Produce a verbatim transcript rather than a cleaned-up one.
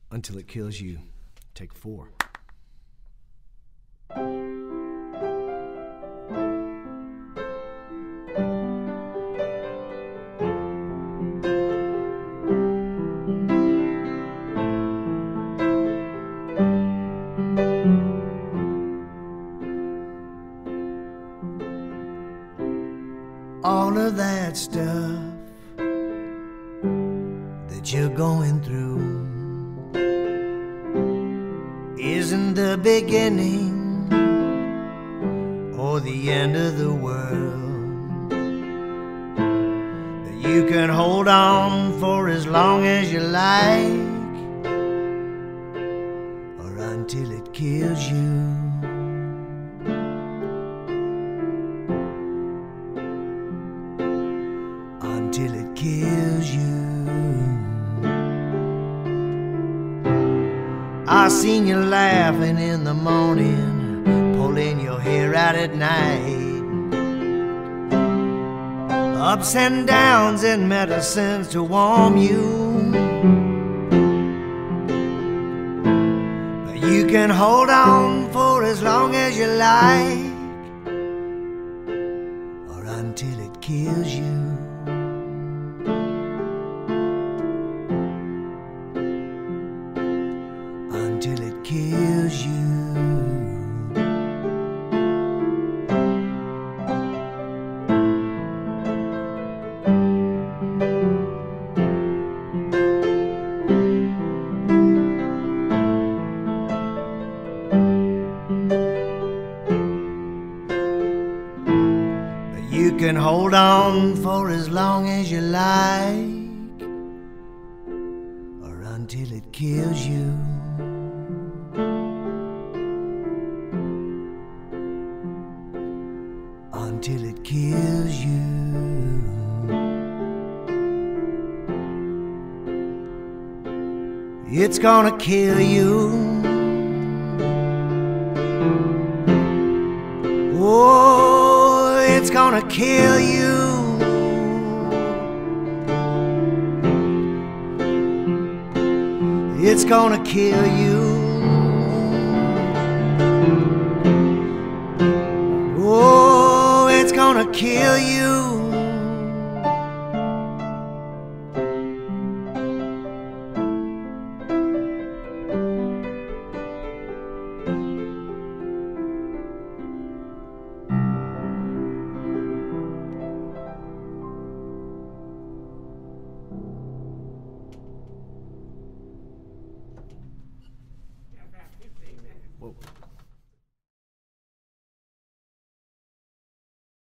until it kills you. Take four. All of that stuff that you're going through isn't the beginning or the end of the world. You can hold on for as long as you like, or until it kills you. Until it kills you. I seen you laughing in the morning, pulling your hair out at night. Ups and downs and medicines to warm you. But you can hold on for as long as you like, or until it kills you. Until it kills you. But you can hold on for as long as you like, or until it kills you. Until it kills you. It's gonna kill you. Oh, it's gonna kill you. It's gonna kill you. Oh, it's gonna kill you. Whoa.